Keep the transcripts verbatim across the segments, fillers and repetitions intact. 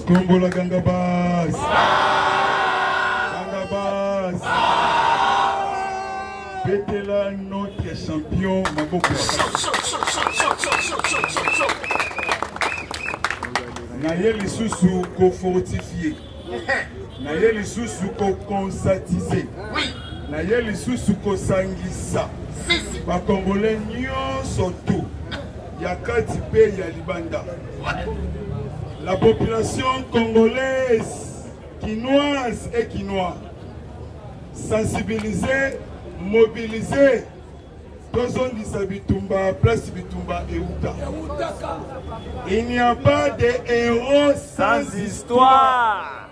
Kombola Gangabas. Gangabas. Betela notre champion Maboko. Naye lisusu ko fortifié. Naye lisusu ko consatiser. Naye lisusu ko sangisa. Ba Congolais nyonso tout. Yakati pe ya libanda. La population congolaise, quinoise et quinois, sensibilisée, mobilisée, dans une zone Bitumba, place Bitumba et Outa. Il n'y a pas de héros sans, sans histoire.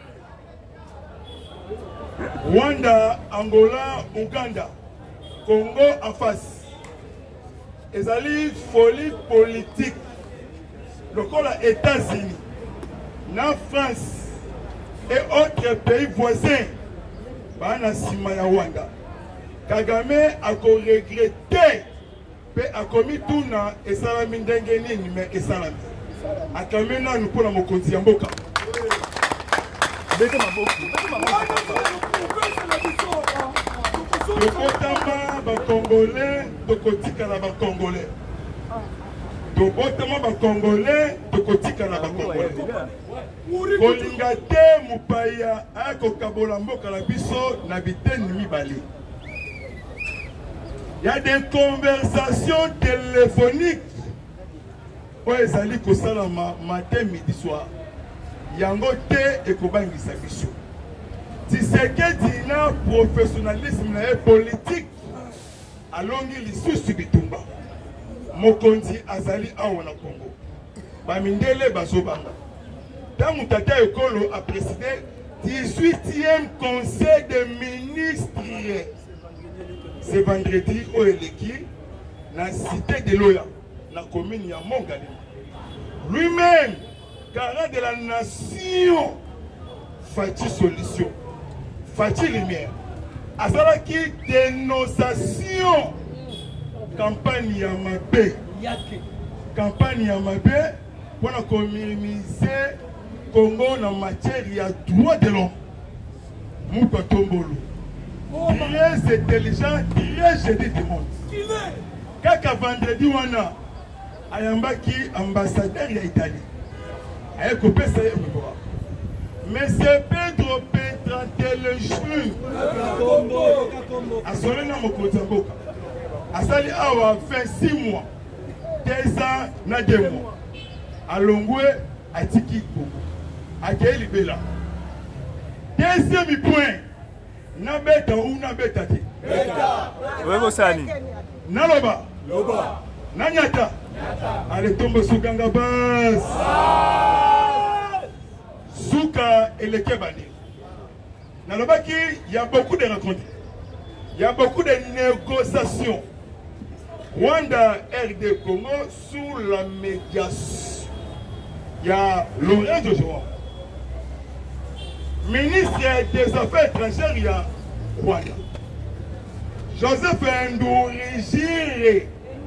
Rwanda, Angola, Ouganda, Congo en face. Et ça livre folie politique. Le corps des États-Unis, la France et autres pays voisins, Bana Sima ya Rwanda. Kagame a regretté, mais a commis tout na et salami ndengeni ni mais et salami. A kamena nous pour la mokonzi mboka. Bete maboku. Le kotama ba Congolais, de kotika na ba Congolais. De kotama ba Congolais, de kotika na ba Congolais. Kolinga te mupaya ako kabola mboka na biso na biteni mibale. Il y a des conversations téléphoniques. Où ils allaient au salama matin, midi, soir. Yango te et kobangi sabiso. Si c'est que dina professionnalisme et politique, alongi lisusu bitumba. Mokonzi azali awa na Congo. Bamindele bazobanga. Tangu tata ekolo a présidé dix-huitième conseil des ministres. C'est vendredi au Eleki, dans la cité de Loya, dans la commune de Mongali. Lui-même, garant de la nation, Fati solution, Fati lumière. Azala qui dénonciation, campagne Yamabe, campagne Yamabe, pour la communiser Congo en matière de droit de l'homme. Moupa Tombolo. Très intelligent, très génie du monde. Kaka vendredi wana ayambaki ambassadeur ya Italie. Aye kopé ça yé mikoa. Monsieur Pedro Pietrangelo asole na mokonzi mboka. Asali awa vingt-six mois, deux ans na deux mois. Alongwe atiki Congo. Akei libela. Deuxième point. Nabeta ou nabeta ti. Beta. Wego sani. Naloba. Loba. Nanyata. Nyata. Ale tombe suganga bas. Souka et le Kebani. Naloba ki, il y a beaucoup de rencontres. Il y a beaucoup de négociations. Rwanda, R D Congo, sous la médiation. Il y a Lorenzo Joao. Ministre des Affaires étrangères, il y a Rwanda. Joseph Ndourigire.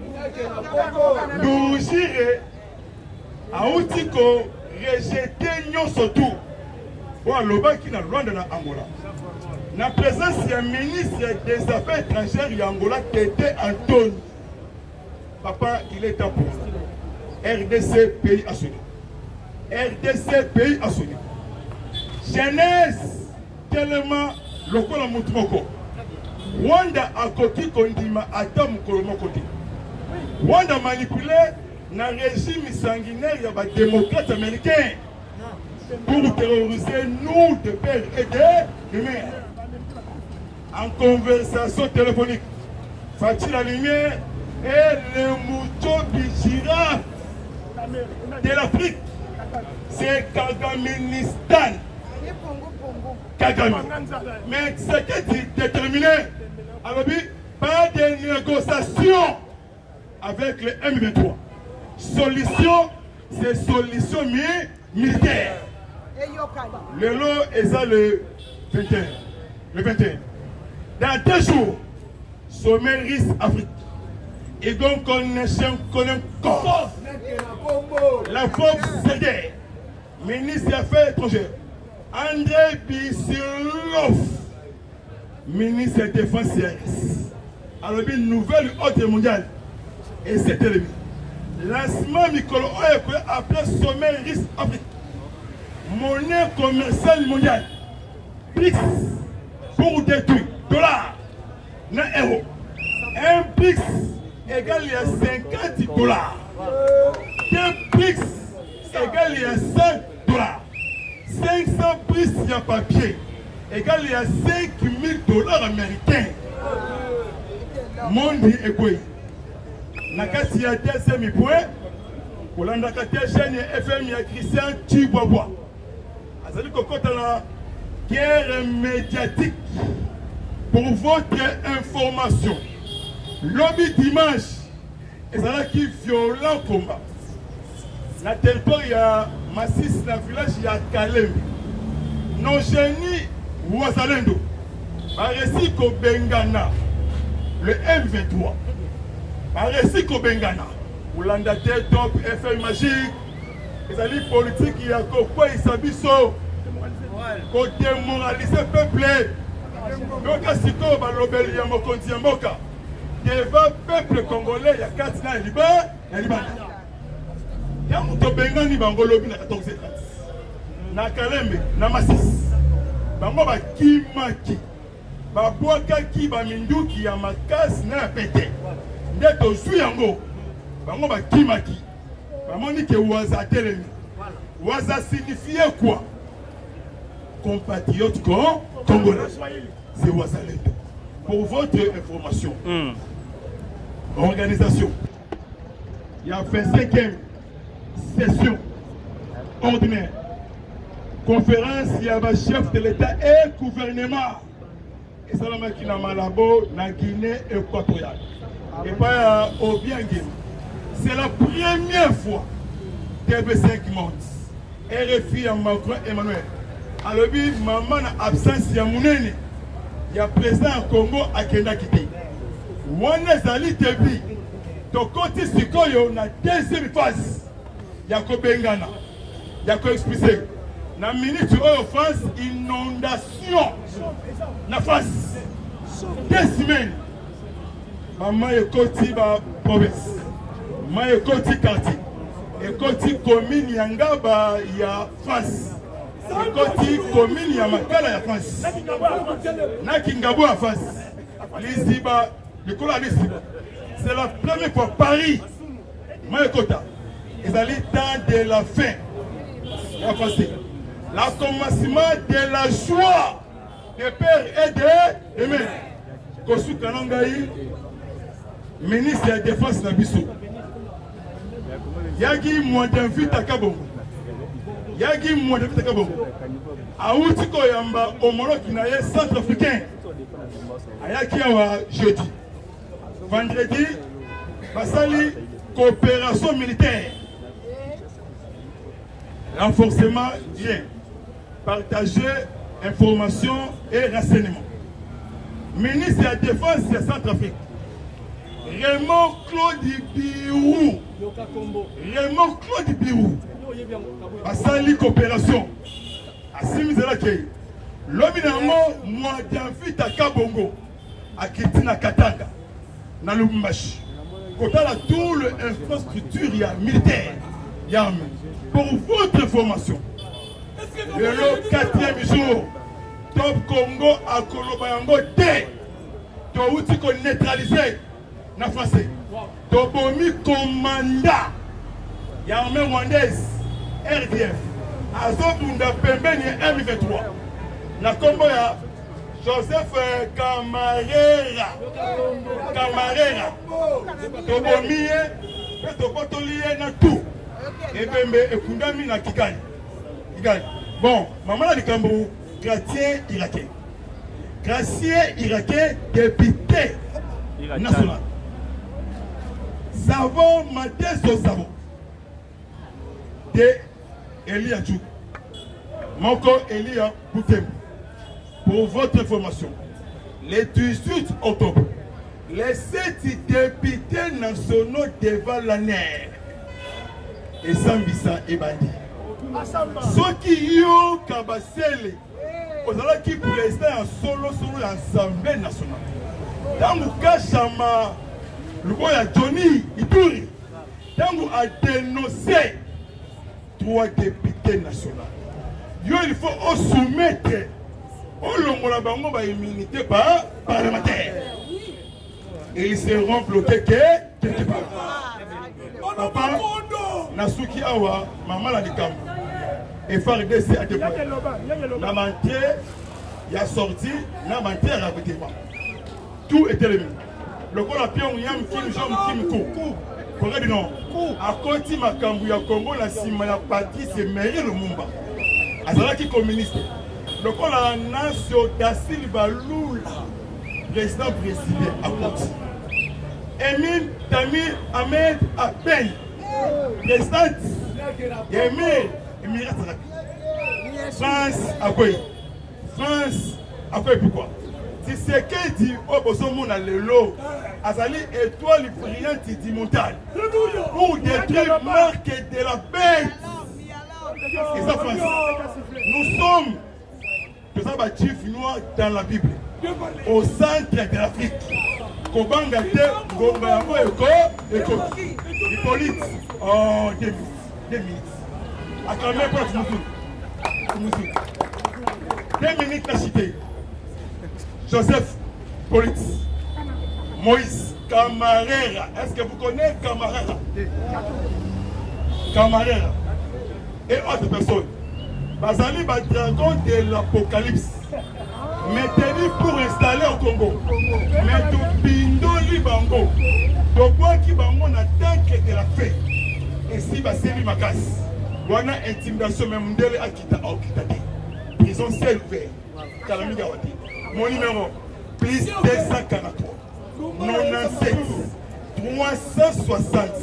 Ndourigire a aussi rejeté nous surtout. Pour le qui na Rwanda na Angola. La présence du ministre des Affaires étrangères, il y a Angola, Tété Antonio. Papa, il est à pour. R D C, pays assommé. R D C, pays assommé. Jeunesse tellement lokola mutu moko. Rwanda akoki kondima ata mukolo moko te. Rwanda manipulé na régime sanguinaire ya ba démocrates américains pour terroriser nous de père et de mère. En conversation téléphonique, Fati la lumière et le mouton girafe de l'Afrique. C'est Kagaministan. Kagame. Mais c'est que déterminé. Alors, pas de négociation avec le M vingt-trois. Solution, c'est solution militaire. Le lot est ça le vingt et un. Le vingt et un. Dans deux jours, sommet risque Afrique. Et donc, on connaît encore la force cédée. ministre des Affaires étrangères. André Bissirov, ministre de la Défense C R S. Alors, une nouvelle ordre mondiale. Et c'était le lancement Mikolo Oye après sommet risque Afrique. Monnaie commerciale mondiale. B R I C S pour détruire dollars, non euros. Un B R I C S égale à cinquante dollars. Deux B R I C S égale à cent dollars. cinq cents B R I C S en papier égale à cinq mille dollars américains. Monde est quoi? Nakati ya deuxième point, pour l'andakati chaîne F M ya Christian Tibwabwa. Azali kokota la guerre médiatique pour votre information. Lobby dimanche, ezala qui violent combat. Na territoire ya Massis na village ya Kalembe. Non génie Wazalendo. Ba récit ko Bengana. Le M vingt-trois. Par récit Kobengana, Oulanda top, F M magique, les alliés politiques, il y a quoi ils s'habillent, pour démoraliser le peuple. Donc, si on va l'obéir, il y a mon continent, devant le peuple congolais, il y a quatre ans, il y a Liban. Il y a un Kobengana, il y a un lobby, il y a quatorze ans. Na Kalembe, na Massis, bango ba kimaki, ba boaka ki ba minduki ya makasi na pété. Neto suyango, bango ba kimaki, bamoni ke waza telemi. Waza signifie quoi? Compatriote congolais. C'est Wazalendo. Pour votre information, mm. Organisation, il y a vingt-cinquième session ordinaire. Conférence, il y a le chef de l'État et gouvernement. Et ça, c'est la Malabo, la Guinée équatoriale. Et pas au Biangé. C'est la première fois que B cinq monte. R F I à Macron Emmanuel. Alors, maman a absence de Mounene. Il y a président Congo à Kenda Kité. Wane Zali Tebi. Ton côté Sikoyo, na deuxième phase. Il y a Kobengana. Il y a Ko-Explicé. Na minute en France, inondation. Na France. Deux semaines. Maman est côté la province. Maman est côté quartier. Et côté commune, il y a France. Et côté commune, il y a Makala, il y a France. Na Kingabo à France. Liziba, le Kola Liziba. C'est la première fois Paris. Maman est côté. Ils allaient dans de la fin. La français. La commencement de la joie de père et de de mère. Kosu Kanangaï, ministre de la Défense Nabiso. Yagi Mouadinvite à Kabongo. Yagi Mouadinvite à Kabongo. Aouti Koyamba, homologue qui n'a centrafricain. Ayaki Awa jeudi. Vendredi, Basali, coopération militaire. Renforcement lien. Partager information et renseignement. Ministre de la Défense de Centrafrique. Raymond Claude Birou. Raymond Claude Birou. Basali coopération. Assimi Zelake. L'homme moi d'invite à Kabongo. À Kitina Katanga. Dans le Mbashi. Quand on a toute l'infrastructure militaire. Pour votre information. Le quatrième jour, Top Congo à Kolobayango T. Tu qu'on neutralisé na français. Tu bomi commanda. Il y a un même Rwandaise R D F. Azobunda Pembeni M vingt-trois. Na Congo ya Joseph Camarera. Camarera. Tu bomi et tu potolié na tout. Et Pembe et Kundami na Kigali. Kigali. Bon, maman a dit Cambou, gracier irakien. Gracier irakien, député national. Savon, maté sur savon. De Elia Djou. Moko Elia Boutem. Pour votre information, le dix-huit octobre, les sept députés nationaux devant la nerf. Et Sambisa et Bandi. soki yo kabasele ozalaki président ya solo solo ya Assemblée nationale ntango kashama lubo ya Johnny Ituri ntango adénoncé trois députés nationaux yo il faut au soumettre au longola bango ba immunité par parlementaire et ils seront bloqués que quelque part. Papa nasuki awa mama la likambo et F R D C a déployé la menteur il a sorti la menteur a voté tout était le même le col a pion yam kim jom kim ko Corée du Nord à côté makambu ya Congo la sima ya Patrice Emery Lumumba azalaki communiste le col a nation da Silva Lula président brésilien à côté Emile Tamir Ahmed Aben président Emile Emirat France à quoi France à quoi pourquoi si c'est que dit au besoin mon lelo azali étoile brillante du montagne pour détruire marque de la bête et ça France nous sommes que ça va chief noir dans la Bible au centre de l'Afrique Kobanga te Gonga yango eko eko Hippolyte oh deux minutes deux minutes acclamez pour la musique deux minutes la cité Joseph Hippolyte Moïse Camarera est-ce que vous connaissez Camarera Camarera et autres personnes Bazali ba dragon de l'Apocalypse mettez-lui pour installer au Congo mais tout bindoli bango donc qui bango na tank de la paix et si baseli makas wana intimidation même ndele akita okita te prison celle ouverte kalami gawati mon numéro plus deux cent quarante-trois quatre-vingt-dix-sept trois cent soixante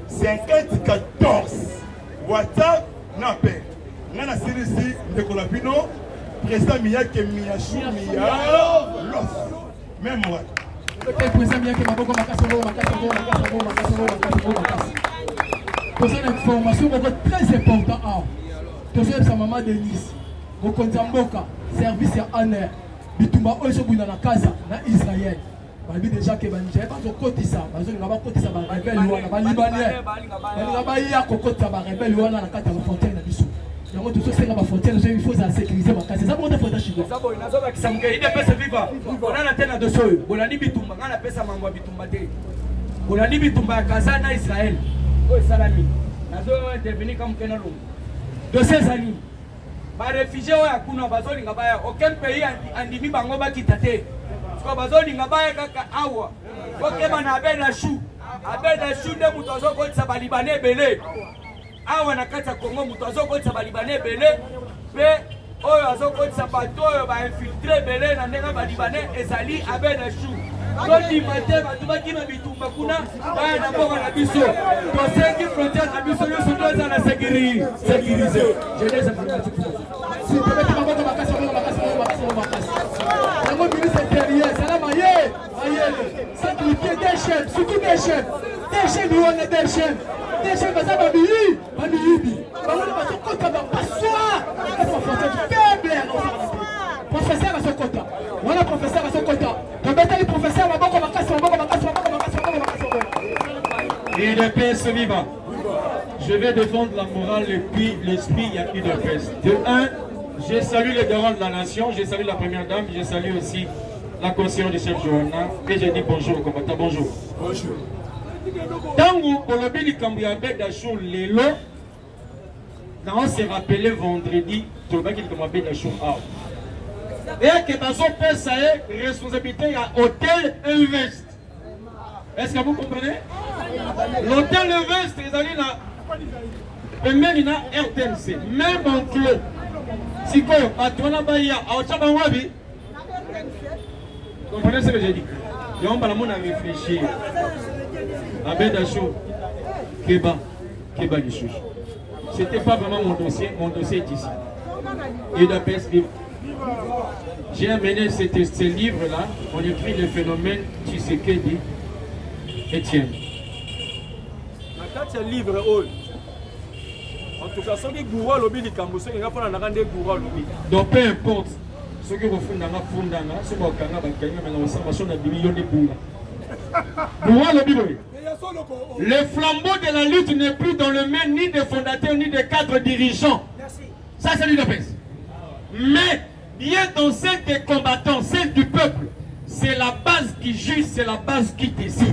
cinquante-quatorze WhatsApp n'appelle nana sirisi ndekola bino président Miyake Miyashu Miya l'offre même moi le président Miyake Maboko Makasoro Makasoro Makasoro Makasoro Makasoro Makasoro pour cette information très important tout ça sa maman Denise au Konzamboka service à Aner bitumba oyo buna na casa na Israël babi déjà que banje pas au côté ça bazo ngaba côté ça ba rebelle wana ba libanais ba ba ya kokota ba rebelle wana na kata ba fontaine na biso yango tout ça ba fontaine il faut ça sécuriser ba casa ça bon de fontaine chigo ça bon nazo ba kisamuke ide pesa viva bona na tena de soyo bolani bitumba ngana pesa mangwa bitumba te bolani bitumba ya casa na Israël oyo salami nazo intervenir comme kenalo de ces années ba réfugié oya kuna bazoli ngabaya aucun pays andimi bango bakita te parce que bazoli ngabaya kaka awa okeba na abena chou abena chou de muto azokotisa ba libanais belé awa na kati ya Congo muto azokotisa ba libanais belé pe oyo azokotisa bato oyo ba infiltré belé na ndenga ba libanais ezali abena chou Todi mate batu bakina bitumba kuna baya na boka na biso to sengi frontière na biso yo soto za na sécurité sécuriser je les informatique si tu veux que maboko makasi makasi makasi makasi yango ministre intérieur salama ye ayele sacrifier des chefs surtout des chefs des chefs ni wana des chefs des chefs baza babi babi yibi bawona basokota ba passoir est-ce que frontière faible professeur à ce quota voilà professeur à ce quota et le P S vivant. Je vais défendre la morale et puis l'esprit Yaki de P S. De un, je salue les garants de la nation, je salue la première dame, je salue aussi la conseillère du chef Johanna et je dis bonjour au combattant. Bonjour. Bonjour. Tangu Kolobi Kambiabe Dachou Lelo, on s'est rappelé vendredi, Tolobaki Kambiabe Dachou Ao. Et que dans son pays, ça est responsabilité à Hôtel Invest. Est-ce que vous comprenez? L'Hôtel Invest, ils allaient là. Et même il y a R T M C. Même en club. Si quoi, à toi là-bas, il y a Aochabanwabi. Vous comprenez ce que j'ai dit? Et on va réfléchir. Abedachou, Keba, Keba du Chouch. Ce n'était pas vraiment mon dossier. Mon dossier est ici. Et d'après ce livre. J'ai amené ce, ce livre-là, on écrit le phénomène Tshisekedi Etienne. Ce livre, En tout cas, ce qui est gourou lobby du Cambodge, c'est qu'il y a pas de gourou lobby. Donc peu importe ce que vous faites dans la fondana, ce que vous faites dans la fondana, mais nous sommes des millions de gourous. Gourou lobby. Le flambeau de la lutte n'est plus dans le main ni des fondateurs ni des cadres dirigeants. Ça c'est l'U D P S. Mais bien dans celle des combattants, celle du peuple, c'est la base qui juge, c'est la base qui décide.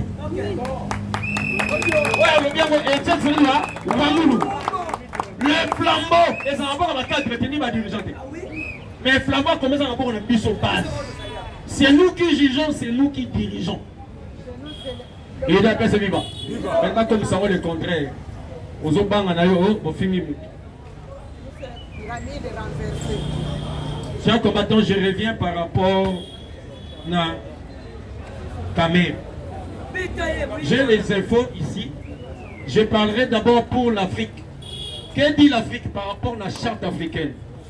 Le flambeau, les enfants à la cadre ni ma dirigeante. Mais le flambeau commence à avoir une mission base. C'est nous qui jugeons, c'est nous qui dirigeons. Et il a c'est vivant. Maintenant, comme ça, on le contraire. Aux autres bancs, on a eu au film. Chers combattants, je reviens par rapport à Kamer. J'ai les infos ici. Je parlerai d'abord pour l'Afrique. Que dit l'Afrique par rapport à la charte africaine?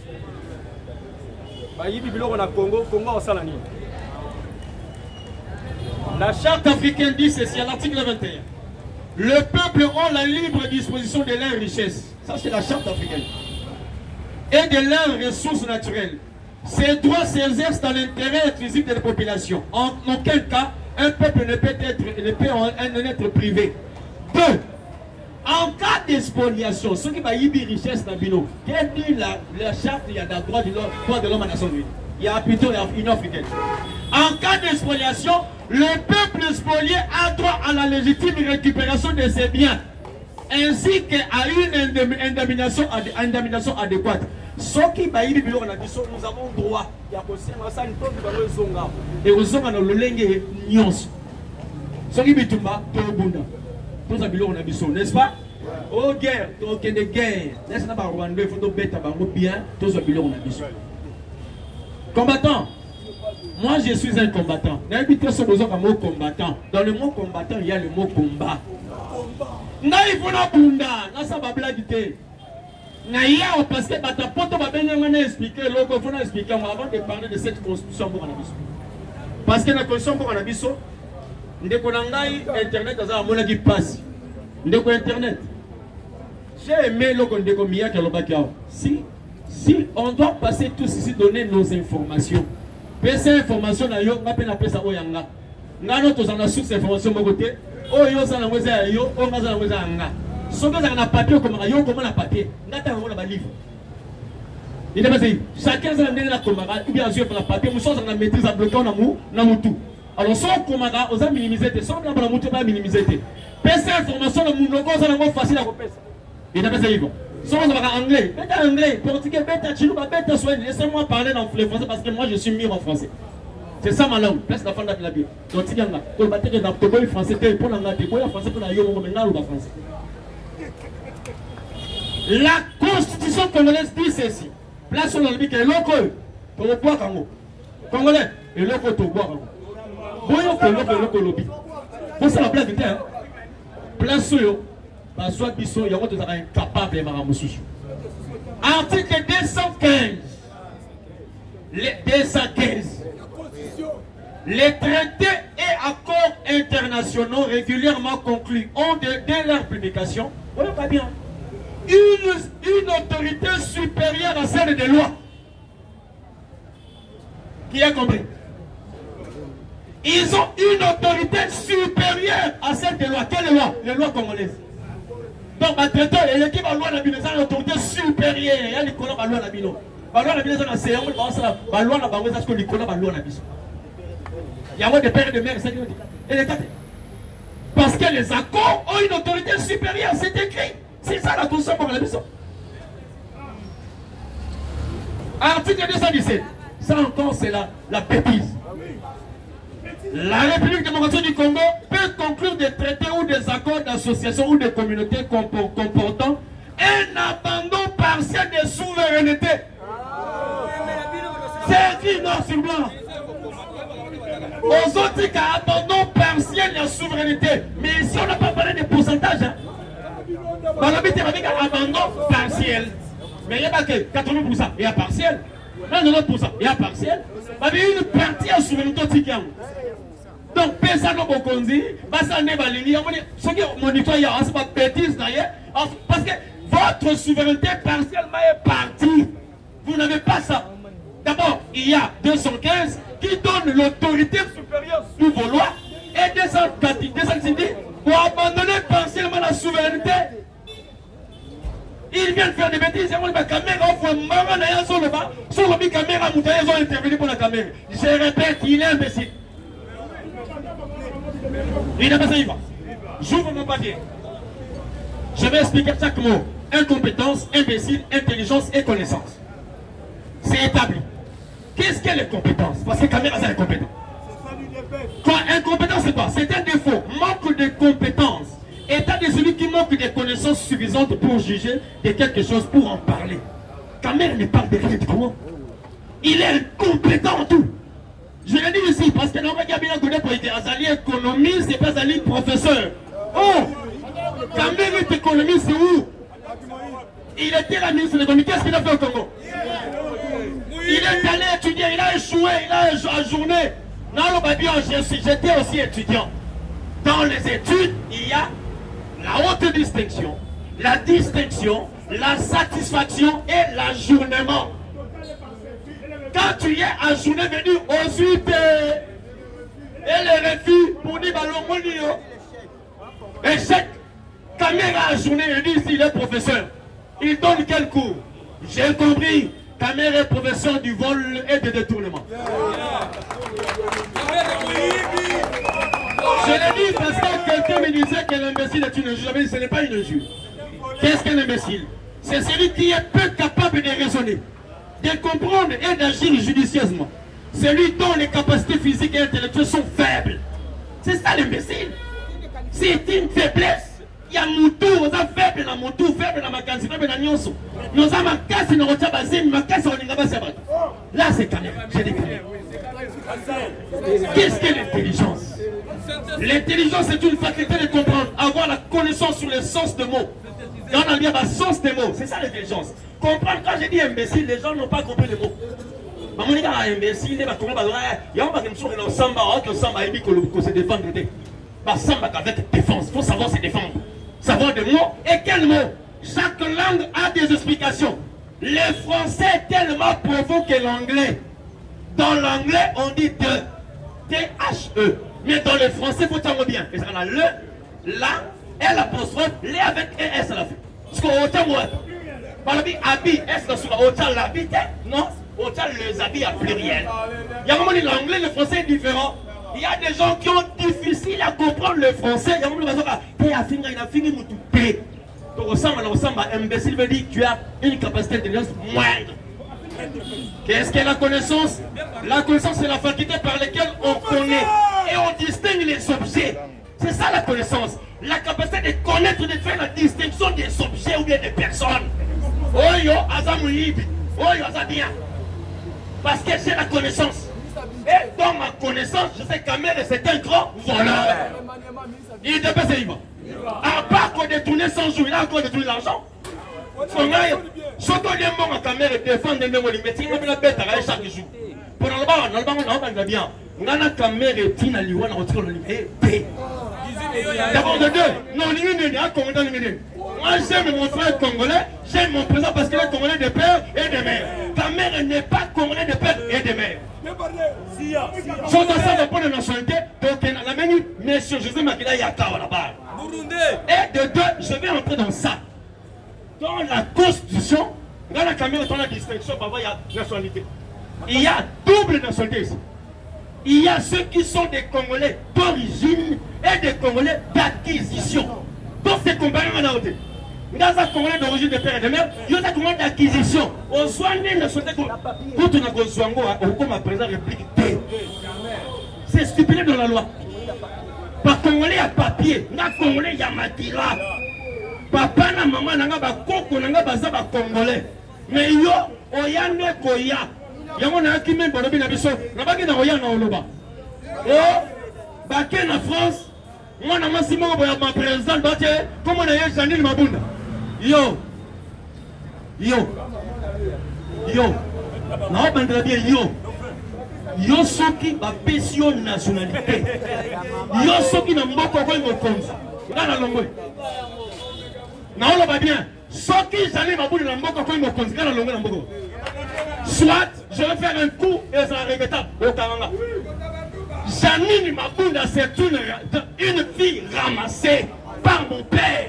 La charte africaine dit ceci à l'article vingt et un. Le peuple a la libre disposition de leurs richesses. Ça c'est la charte africaine. Et de leurs ressources naturelles. Ces droits s'exercent dans l'intérêt exclusif de la population. En aucun cas, un peuple ne peut être, ne peut en être privé. Deux, en cas d'expoliation, ceux qui va y avoir richesse dans Bino, quelle dit la, la charte, il y a des droits de l'homme à la Nations Unies. Il y a plutôt l'Union africaine. En cas d'expoliation, le peuple spolié a droit à la légitime récupération de ses biens, ainsi qu'à une indemnisation, indemnisation adéquate. Ce qui va y avoir, nous avons droit. Et nous avons le lingue nyons. Ce qui va y avoir, nous avons le n'est-ce pas? Oh guerre, donc il y a des guerres. Laissez-nous pas Rwanda, il faut bien, tous les avons combattant. Moi je suis un combattant. N'habitez ce besoin comme mot combattant. Dans le mot combattant, il y a le mot combat. Il faut la bunda, ça va blaguer. Parce que ta pote va bien expliquer, il faut expliquer avant de parler de cette constitution pour Anabiso. Parce que la constitution pour Anabiso, nous avons Internet, nous avons qui passe. Nous avons Internet. J'ai aimé le constitution. Si, si on doit passer tous ici, donner nos informations. Ces informations, on a appelé ça Oyanga. Nous avons une source d'information de côté. Oh, yo, ça n'a pas été yo, oh, ça n'a pas été anga. Si on a un papier, comment on a comment on a papier, on a un livre. Il est passé. Chacun a un camarade, ou bien sûr, pour la papier, nous sommes en maîtrise à bloquer en amour, dans tout. Alors, si on camarade, on a minimisé, si on a pas la moto, pas minimisé. Ces informations, c'est facile à repérer. Il est passé. Si on a anglais, bêta anglais, portugais, bêta chinois, bêta soin, laissez-moi parler dans le français parce que moi je suis mis en français. C'est ça ma langue, place la fin de la vie. Donc, si on a pour battre dans le français, pour la français, pour la français. La constitution congolaise dit ceci. Place sur le que l'autre, pour le bois congolais, et l'autre, pour le bois congolais. Boyo, l'autre, l'autre, lobby. Pour ça, la place de terre. Place sur eux. Parce que il y a des gens incapables de faire. Article deux cent quinze. deux cent quinze. Les traités et accords internationaux régulièrement conclus ont, dès leur publication, voilà pas bien, une, une autorité supérieure à celle des lois. Qui a compris? Ils ont une autorité supérieure à celle des lois. Quelle loi? Les lois congolaises. Donc, ma traité, l'équipe a loi de la l'autorité supérieure. Il y a l'école à loi de la bino. La loi de la bino, c'est la loi de la bino, c'est l'école à loi de la bino. Il y a des pères et des mères, c'est et les quatre. Parce que les accords ont une autorité supérieure, c'est écrit. C'est ça la constitution pour la bino. Article deux cent dix-sept. Ça encore, c'est la, la bêtise. La République démocratique du Congo peut conclure des traités ou des accords d'association ou de communauté comportant un abandon partiel de souveraineté. C'est écrit noir sur blanc. Aux autres cas, abandon partiel de la souveraineté. Mais ici, on n'a pas parlé de pourcentage. Hein. Dans le but, avec un abandon partiel. Mais il n'y a pas que quatre-vingts pour cent, il y a partiel. vingt-neuf pour cent, il y a partiel. Il y a une partie à souveraineté. Donc, personne n'a pas dit, parce que mon histoire, c'est pas bêtise d'ailleurs. Parce que Votre souveraineté partiellement est partie. Vous n'avez pas ça. D'abord, il y a deux cent quinze qui donne l'autorité supérieure sur vos lois et deux cent dix pour abandonner partiellement la souveraineté. Ils viennent faire des bêtises. Ils la caméra, ils ont intervenu pour la caméra. Je répète, il est imbécile. Il n'a pas ça, il va. J'ouvre mon papier. Je vais expliquer chaque mot. Incompétence, imbécile, intelligence et connaissance. C'est établi. Qu'est-ce qu'est les compétences? Parce que caméra, c'est incompétent. Quoi, incompétence, c'est quoi? C'est un défaut. Manque de compétences. État de celui qui manque de connaissances suffisantes pour juger de quelque chose, pour en parler. Caméra ne parle de rien du comment. Il est compétent en tout. Je l'ai dit ici, parce que l'homme qui a bien connu pour être Azali économiste, c'est pas Azali professeur. Oh! Caméra est économiste, c'est où? Il était la ministre de l'économie. Qu'est-ce qu'il a fait au Congo? Il est allé étudier, il a échoué, il a ajourné. Non, j'étais aussi étudiant. Dans les études, il y a la haute distinction, la distinction, la satisfaction et l'ajournement. Quand tu es ajourné, venu aux U T et les refus pour dire Balomonio, échec, caméra ajourné, il dit ici, il est professeur. Il donne quel cours? J'ai compris. Caméra est professeur du vol et du détournement. Je l'ai dit parce que quelqu'un me disait que l'imbécile est une injure. J'avais dit ce n'est pas une injure. Qu'est-ce qu'un imbécile? C'est celui qui est peu capable de raisonner, de comprendre et d'agir judicieusement. Celui dont les capacités physiques et intellectuelles sont faibles. C'est ça l'imbécile. C'est une faiblesse. Il y a mon tour, on a faible dans mon tour, faible dans ma case, faible dans nyonso. Nous avons ma casse, nous avons basine, ma casse, on est là, c'est caméra. J'ai des caméras. Qu'est-ce que l'intelligence? L'intelligence est une faculté de comprendre, avoir la connaissance sur le sens de mots. Et on a bien le sens des mots, c'est ça l'intelligence. Comprendre, quand j'ai dit imbécile, les gens n'ont pas compris les mots. Maman dit imbécile, il y a un samba, il samba, il se défendre. Samba avec défense, il faut savoir se défendre. Savoir des mots et quels mots. Chaque langue a des explications. Le français est tellement profond que l'anglais. Dans l'anglais, on dit de. T H E. Mais dans le français, il faut savoir bien. Et ça, on a le, la, L apostrophe, les avec E S à la fin. Parce qu'on a ouais. Par exemple, habit, S là sur autant l'habit, non, autant les habits à pluriel. Il y a un moment où l'anglais, le français est différent. Il y a des gens qui ont difficile à comprendre le français. Il y a un moment où il a fini, il a fini, il a fini. Donc, ressemble, ressemble à imbécile, veut dire que tu as une capacité d'intelligence moindre. Qu'est-ce qu'est la connaissance? La connaissance, c'est la faculté par laquelle on connaît et on distingue les objets. C'est ça la connaissance. La capacité de connaître, de faire la distinction des objets ou bien des personnes. Oh yo, Azamouib. Oh yo, Azabien. Parce que c'est la connaissance. Et dans ma connaissance, je sais qu'Amel c'est un grand voleur. Il dépasse les livres. À part qu'on détourne sans jour, il a encore détourné l'argent. Surtout les moments quand Amel défend des mémoires, mais il a bête à chaque jour. Pour le bas, on a bien. On a Kamel et Tina Liwan en tirant le livre. D'abord de deux, non, l'une n'est pas commandant l'une. Moi j'aime mon frère congolais, j'aime mon président parce qu'il est congolais de père et de mère. Ta mère n'est pas congolais de père et de mère. Sont dans ça de bonne nationalité, donc la même monsieur José Makila Yakawa là-bas. Et de deux, je vais entrer dans ça. Dans la constitution, dans la caméra, dans la distinction, il y a nationalité. Il y a double nationalité ici. Il y a ceux qui sont des Congolais d'origine et des Congolais d'acquisition. Donc c'est comparé à la hauteur. Il y a des Congolais d'origine de père et de mère, il y a des Congolais d'acquisition. On soit né nationalité comme quand on a Gonzwango, on comme à présent réplique T. C'est stipulé dans la loi. Par Congolais à papier, na Congolais il y a Matila. Papa na maman n'a pas koko n'a pas ça Congolais. Mais yo, oya ne koya. Yango na ki même bolobi na biso, na ba ki na oya na oloba. Oh, baké na France. Moi, je suis ma présidente, comment on a Janine Mabunda? Yo, yo, yo, non, pas bien, yo, yo, ceux qui ont pétion nationalité, yo, ceux qui n'ont pas encore comme ça, là, là, là, non, on va bien, Soit qui j'allais ma boule dans Mboko quand il me considère dans le Mboko. Soit je vais faire un coup et c'est regrettable au Karanga. Janine Mabunda, c'est une, une fille ramassée par mon père.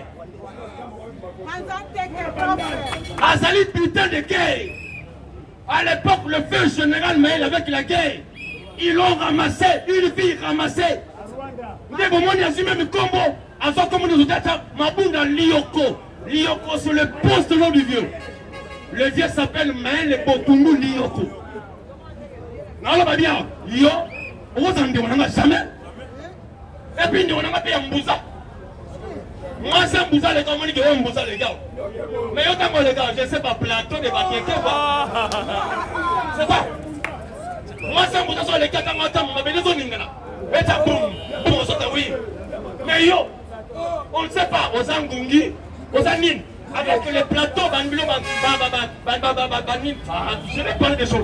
Azali putain de guerre. À l'époque, le feu général Maël avec la guerre, ils l'ont ramassé, une fille ramassée. Dès moment il y a eu même combo, à son comme nous autres, Mabunda Lioko. Lioko sur le poste nom du vieux. Le vieux s'appelle Maël Bokungu Lioko. Non, là, va bien. Yo, on s'en demande jamais. Et puis, on a payé un bouza. Moi, c'est un bouza, les gars, on dit que c'est un bouza, les gars. Mais yo, t'as les gars, je sais pas, plateau de Bakéké, c'est quoi? Moi, c'est un bouza sur les gars, quand on t'aime, on va venir au Ningana. Et ça, boum, boum, on saute, oui. Mais yo, on ne sait pas, aux Angungi, aux Anines, avec les plateaux, je vais parler des choses.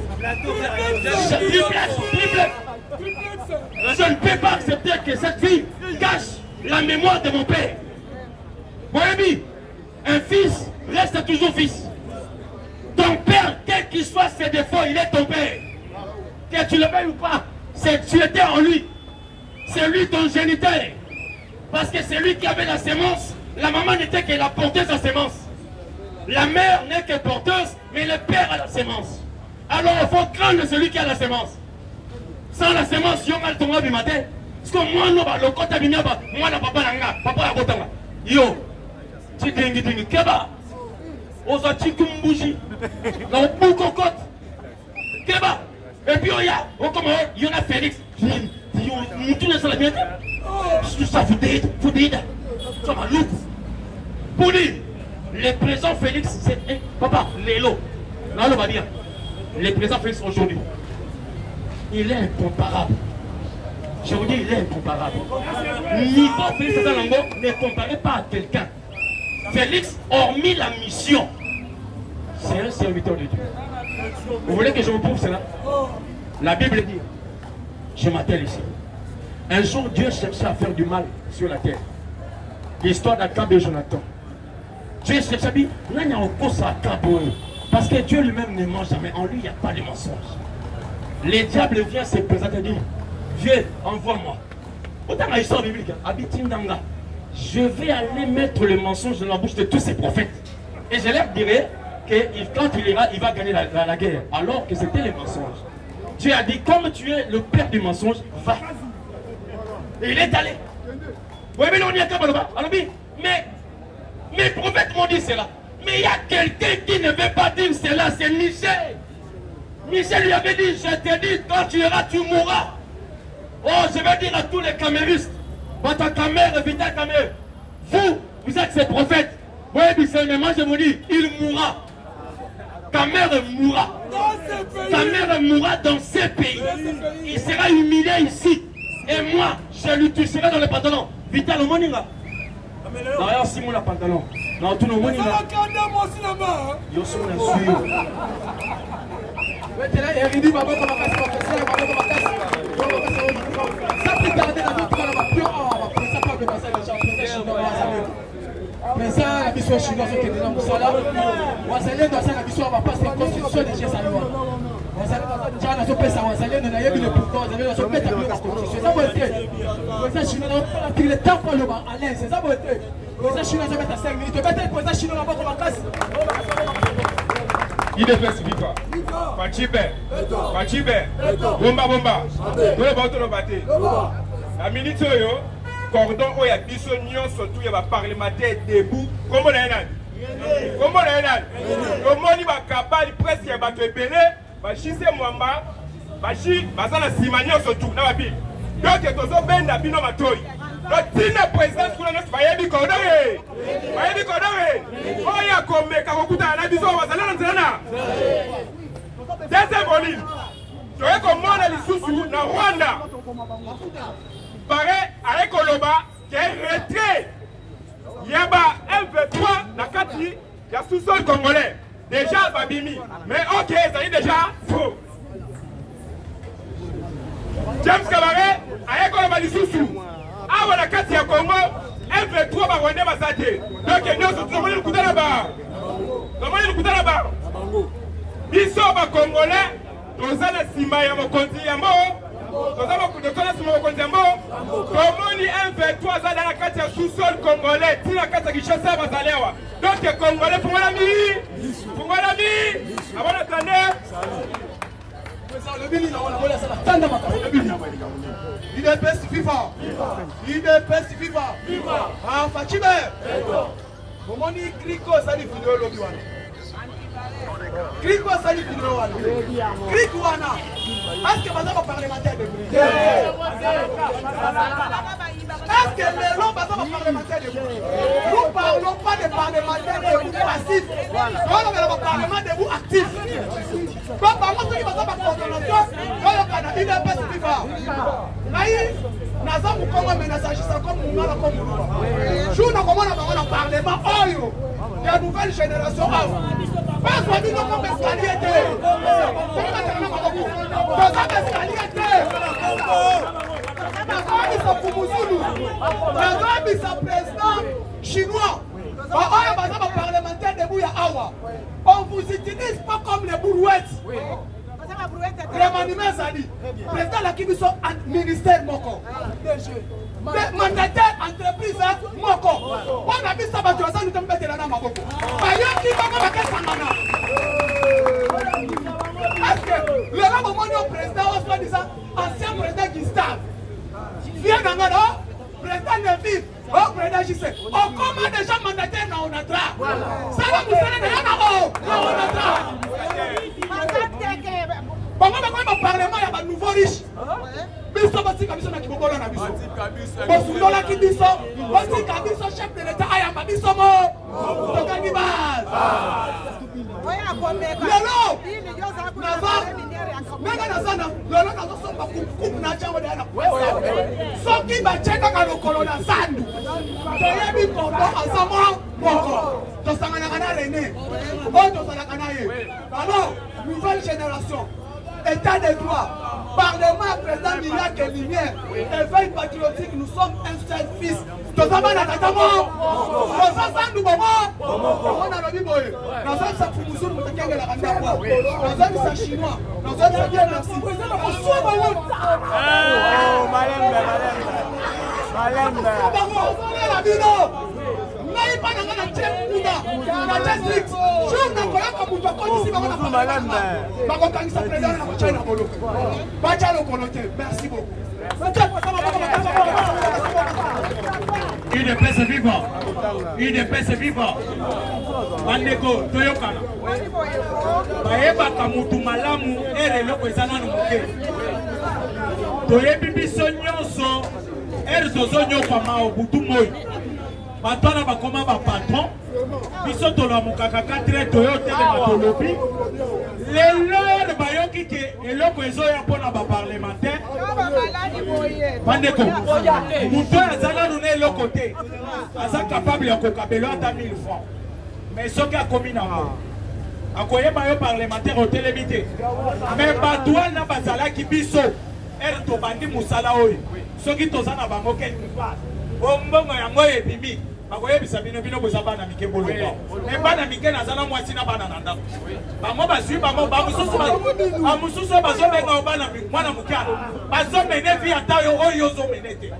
Je ne peux pas accepter que cette fille cache la mémoire de mon père. Mon ami, un fils reste toujours fils. Ton père, quel qu'il soit ses défauts, il est ton père. Que tu le veuilles ou pas, tu étais en lui. C'est lui ton géniteur. Parce que c'est lui qui avait la sémence. La maman n'était que la porteuse de la sémence. La mère n'est que porteuse, mais le père a la sémence. Alors il faut craindre celui qui a la sémence. Sans la sémence, yo mal tonga du matin. Parce que moi, non, le côté de moi, la papa nanga, papa la kotanga. Yo, tu dingue dingue, keba. Osa chikumbuji. La pou cocotte. Keba. Et puis, il y a, oh, comment, il y en a Félix. Tu ne sais la mienne. Ça vous dit, vous dites. Ça m'a loup. Pour dire, le président Félix, c'est. Eh, papa, Lélo. Là, on va dire. Le président Félix aujourd'hui, il est incomparable. Je vous dis, il est incomparable. Niveau Félix Salango, ne comparez pas à quelqu'un. Félix, hormis la mission, c'est un serviteur de Dieu. Vous voulez que je vous prouve cela? La Bible dit, je m'attelle ici. Un jour, Dieu cherchait à faire du mal sur la terre. L'histoire d'Akab et Jonathan. Dieu cherchait à dire, parce que Dieu lui-même ne ment jamais. En lui, il n'y a pas de mensonge. Les diables viennent se présenter et disent, Dieu, envoie-moi. Autant la histoire biblique, Abitindanga, je vais aller mettre le mensonge dans la bouche de tous ces prophètes. Et je leur dirai que quand il ira, il va gagner la, la, la guerre. Alors que c'était les mensonges. Dieu a dit, comme tu es le père du mensonge, va. Et il est allé. Oui, mais on y a qu'à mais mes prophètes m'ont dit cela. Mais il y a quelqu'un qui ne veut pas dire cela, c'est Michel. Michel lui avait dit, je te dis, quand tu iras, tu mourras. Oh, je vais dire à tous les caméristes, votre caméra, Vital Caméra, vous, vous êtes ces prophètes. Oui, mais moi je vous dis, il mourra. Caméra mourra. Caméra mourra dans ces pays. Il sera humilié ici. Et moi, je lui toucherai dans le pantalon. Vital au moninga. D'ailleurs, si mon pantalon. Non, tout le monde. Yo suis un mais ça, la mission chinoise qui est dans le sol, on s'allait dans la mission, on va passer la constitution de Jésus. On s'allait dans le pays, on s'allait dans la ville de Pourtant, on s'allait dans le pays de la constitution. C'est ça, vous êtes. Les Chinois, il est temps pour le bas à l'aise. C'est ça, vous êtes. Les Chinois, ils mettent à cinq minutes. Peut-être que les Chinois, on va passer. Il est fait victoire. Pachibe. Pachibe. Bomba bomba. Tout bateau le bateau. La minute yo. Cordon où il y a des surtout il y a des parlementaires debout. Comment on a un Comment on a un Comment on va capable presque il y a des belés. Bachi c'est Mwamba. Bachi, Basana Simania surtout. N'a pas dit. Donc il y a tous les ben d'abino matoi. Donc si le président sur le pas y a des cordons. Pas y a des cordons. Oh il y a comme Karokuta na biso Basana Nzana. Deuxième volume. Tu vois comment on a les sous na Rwanda. Pareil avec Koloba qui est retrait. Il y a M vingt-trois dans quatre il y a sous-sol congolais. Déjà Babimi. Mais ok, ça y est déjà faux. James Cabaret avec Koloba du sous-sous. Ah, la quatre il y a Congo. M vingt-trois va rendre ma santé. Donc nous sommes tous les coups là-bas. tomoni lokuta na bango biso bacongolais toza na nsima ya mokonzi yango toza na nsima ya mokonzi yango tomoni M vingt-trois aza na kati ya sous-sol congolais ti na kati ya Kinshasa bazali awa donc congolais fungola mi fungola mi abona tande le bini na wana bola sala tanda makalo le bini I D P S FIFA I D P S FIFA ah Fachibe momoni kriko sali video lobi wana kriko sali video wana kriko wana est-ce que baza ba parlementaire de Burundi est-ce que les lois baza ba parlementaire de Burundi nous parlons pas de parlementaires de Burundi passifs nous parlons de parlement de Burundi actifs quand par contre qui baza ba coordination yo kana I D P S FIFA naï naza mukongo menasagisa comme mungala comme muluba jour na komona bango na parlement oyo ya nouvelle génération awa pas quoi dit non comme escalier te toza escalier te nazobisa kumuzulu nazobisa président chinois oyo baza baparlementaire debu ya awa on vous utilise pas comme les brouettes remanime ezali président alaki biso ministère moko mandataire entreprise moko wana biso bato bazali te mbetela na maboko bayoki bango bakesangana estce lelo bomoni o président o soi-disant ancien président Gustave vie nanga no président Nevive o président Jise okoma déjà mandataire na onatra sala musala na yana o na onatra bango bakomi baparlement ya banouveau riche biso batika biso na kibobolo na biso bosundolaki biso botika biso chef de l'état ayamba biso mo tokangi base lelo ndenge nazana lelo nazosomba kupu na jango deyana soki batie kaka lokolo na zandu toyebi kondo aza mo moko tosanganaka na René oyo tozalaka na ye alors nouvelle génération état de droit, parlement, président Miracle et Lumière, éveil patriotique, nous sommes un seul fils. Nous sommes un attaquant, nous sommes un nouveau mot. On a le biboye. Nous sommes un Fumusul, nous sommes un Rwanda, nous sommes un Chinois, nous sommes un bien merci. Oh, Malembe, Malembe, Malembe. Mais pas dans la tête, dans la tête, je n'ai pas comme tu as connu ici, on a malade. Par contre, il s'appelle dans la Chine, pas de coloté. Merci beaucoup. Il est presse vivant. Il est presse vivant. Bandeko, Toyokana. Baeba kamutu malamu, ere loko ezana numuke. Toyebi biso nyonso, ere zozo nyoka mao butu moi. Batona bakoma ba patron biso tolo mukaka quatre toyo tele matolobi lelo bayoki ke eloko ezoya pona ba parlementaire bandeko muto azala nune eloko te aza capable ya kokabelo ata mille francs mais soki akomi nango akoyeba yo parlementaire otelemi te mais bato wana bazalaki biso ere tobandi mosala oyo soki toza na bango quelque part bombongo yango ebimi bakoyebisa bino bino boza bana mike boloko mais bana mike nazala mwasi na bana na ndako bango bazwi bango bamosusu bamosusu bazobenga bana mwana mokana bazomene vi ata oyo oyo ozomene te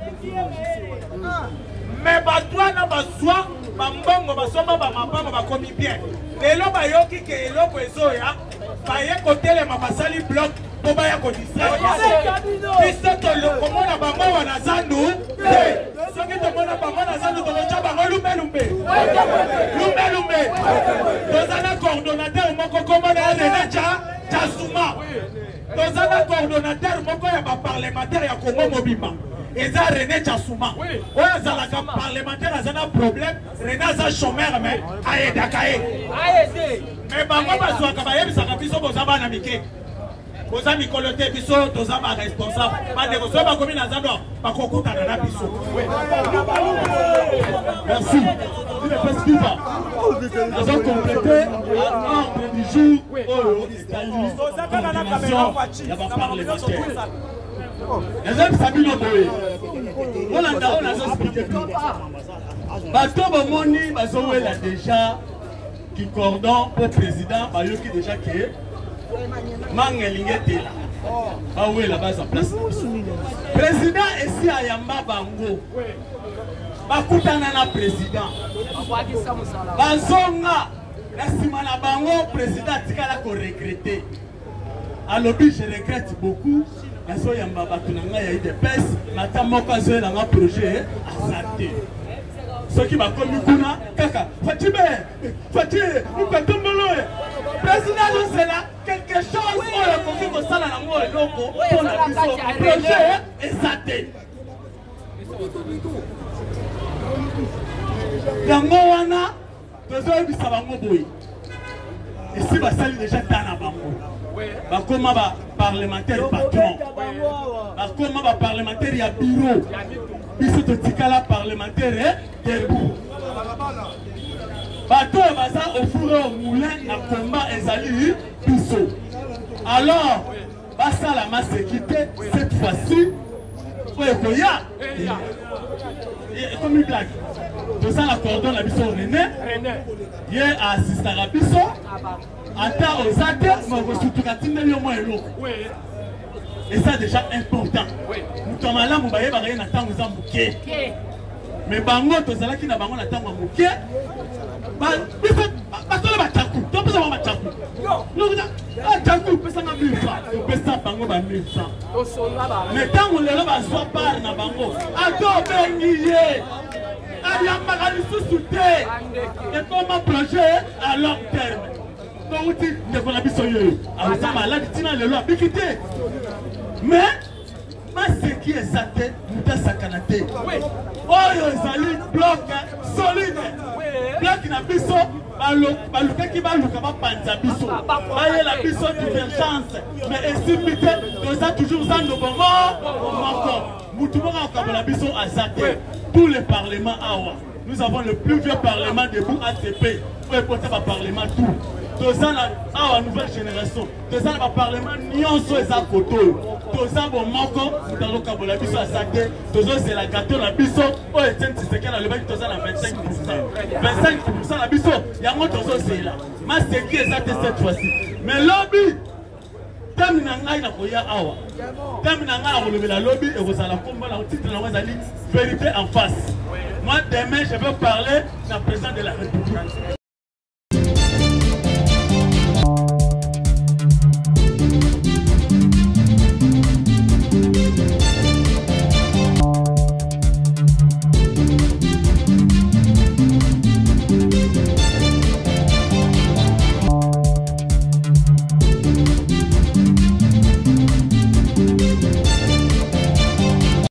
mais bato wana bazwa bambongo basomba bamabango bakomi bien lelo bayoki ke eloko ezoya baye kotelema basali bloc po baya kodistraire biso tolokomona bango wana zandu te soki tomona bango na zandu tokotia bango lumbelumbe lumbelumbe tozala coordonnateur moko komona René Jasuma tozala coordonnateur moko ya baparlementaire ya Congo mobimba eza René Jasuma oyo azalaka parlementaire aza na problème René aza chômeur mais ayedaka ye mais bango bazwaka bayebisaka biso boza bana mike boza mikolo te biso toza ba responsable bandeko soki bakomi na zando bakokutana na biso merci il est presque viva nous avons complété l'ordre du jour oyo ezali coordination ya baparlementaire ezali sabino boye olanda oyo nazoexplike bino bato bomoni bazowela déjà qui cordon pour président bayoki déjà que mangelinge tela ah oui là bas en place président ici à Yamba Bango bakutana na président bazonga na sima na bango président tikala ko regretter alobi je regrette beaucoup nazo Yamba batunanga ya de pes mata moko zo na nga projet azate ceux qui bakomi kuna kaka Fatibe Fatibe ukatombolo président nous c'est là quelque chose oyo kofi ko sala na ngo eloko pour la biso projet ezate yango wana tozoyebisa bango boye esi basali déjà tana bango bakoma ba parlementaire patron bakoma ba parlementaire ya bureau biso totikala parlementaire debout bato baza au four au moulin na combat ezali biso alors basala ma sécurité cette fois-ci oyo koya comme une blague tout ça la cordon la biso René ye assistera biso ata ozate moko sutuka tineli mo eloko et ça déjà important mutu malamu baye bakaye na tango za muke mais bango tozalaki na bango na tango muke ba biso batolo bataku to pesa ba bataku no ah taku pesa na mille francs pesa bango ba mille francs mais tango lelo bazwa par na bango ato bengi ye ayamba ka lisusu te et comme projet à long terme donc tu ne connais pas biso yo aza malade tina lelo abikite mais ma ce qui est ça te muta sakanate oyo ezali bloc solide bloc na biso balukaki baluka bapanza biso bayela biso divergence mais esimbi te toza toujours za ndobongo moko mutu moko akabola biso aza te tous les parlements awa nous avons le plus vieux parlement debout A C P pour écouter le parlement tout toza na awa nouvelle génération toza na parlement nyonso eza koto toza bo moko mutalo kabola biso asate tozo c'est la gâteau na biso o etienne tisekela le baki toza na vingt-cinq pour cent vingt-cinq pour cent na biso yango tozo c'est là ma seki ezate cette fois-ci mais lobby tami na ngai na koya awa tami na ngai na kolobela lobby et vous allez comprendre le titre na ezali vérité en face moi demain je vais parler na président de la République.